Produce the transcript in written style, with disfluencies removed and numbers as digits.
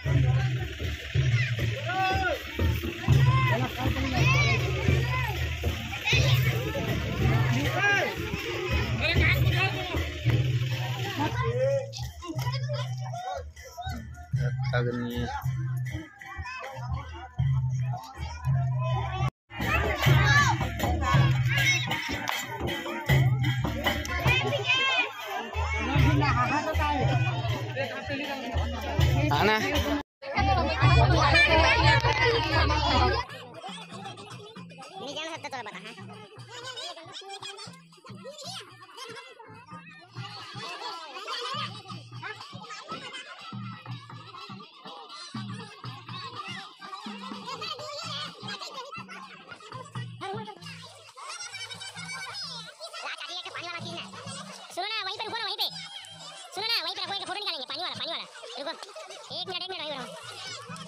अग्नि आना नहीं जान सकता थोड़ा बता है सुनो ना वहीं पे रुको ना वहीं पे सुनो ना वहीं पे रखो एक फोटो निकालेंगे पानी वाला रुको एक मिनट वहीं रहो